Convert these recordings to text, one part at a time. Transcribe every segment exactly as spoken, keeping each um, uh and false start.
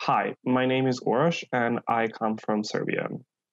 Hi, my name is Uros and I come from Serbia.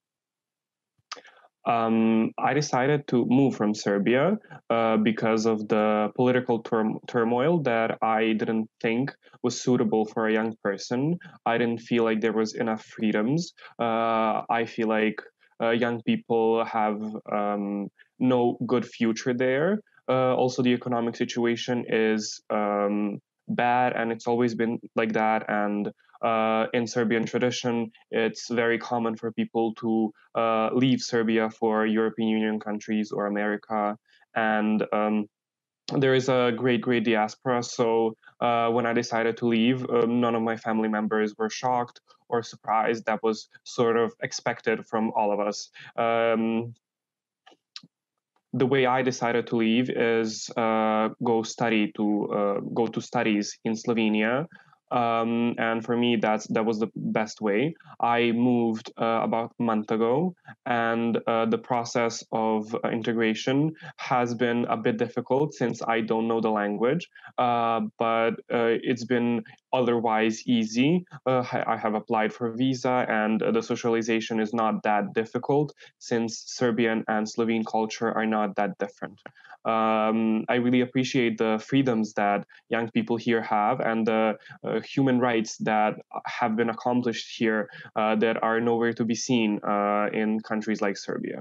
Um, I decided to move from Serbia uh, because of the political turm- turmoil that I didn't think was suitable for a young person. I didn't feel like there was enough freedoms. Uh, I feel like uh, young people have um, no good future there. Uh, also, the economic situation is um, bad, and it's always been like that. And uh, in Serbian tradition, it's very common for people to uh, leave Serbia for European Union countries or America. And um, there is a great, great diaspora. So uh, when I decided to leave, um, none of my family members were shocked or surprised. That was sort of expected from all of us. Um, the way I decided to leave is uh, go study to uh, go to studies in Slovenia, um, and for me that's that was the best way. I moved uh, about a month ago, and uh, the process of uh, integration has been a bit difficult since I don't know the language, uh, but uh, it's been otherwise easy. Uh, I have applied for visa, and the socialization is not that difficult since Serbian and Slovene culture are not that different. Um, I really appreciate the freedoms that young people here have and the uh, human rights that have been accomplished here uh, that are nowhere to be seen uh, in countries like Serbia.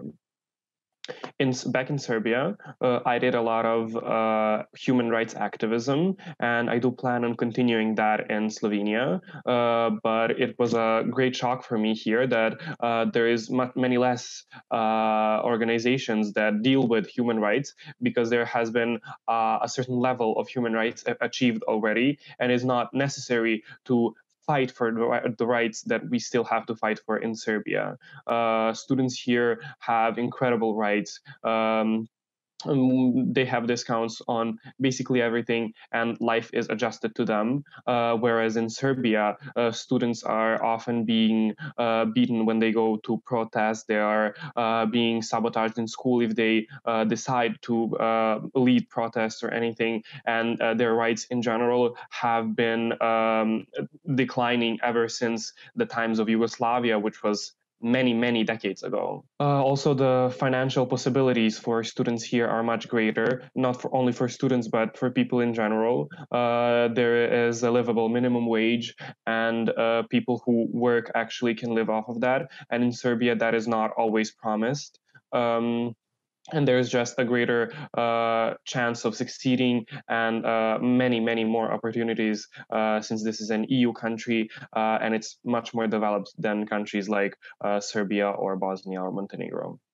In back in Serbia, uh, I did a lot of uh, human rights activism, and I do plan on continuing that in Slovenia. Uh, but it was a great shock for me here that uh, there is much, many less uh, organizations that deal with human rights because there has been uh, a certain level of human rights achieved already, and is not necessary to fight for the, the rights that we still have to fight for in Serbia. Uh, students here have incredible rights. Um, um, they have discounts on basically everything, and life is adjusted to them. Uh, whereas in Serbia, uh, students are often being uh, beaten when they go to protest. They are uh, being sabotaged in school if they uh, decide to uh, lead protests or anything. And uh, their rights in general have been um, declining ever since the times of Yugoslavia, which was many, many decades ago. Uh, also, the financial possibilities for students here are much greater, not for only for students, but for people in general. Uh, there is a livable minimum wage, and uh, people who work actually can live off of that. And in Serbia, that is not always promised. Um, and there's just a greater uh, chance of succeeding and uh, many, many more opportunities uh, since this is an E U country uh, and it's much more developed than countries like uh, Serbia or Bosnia or Montenegro.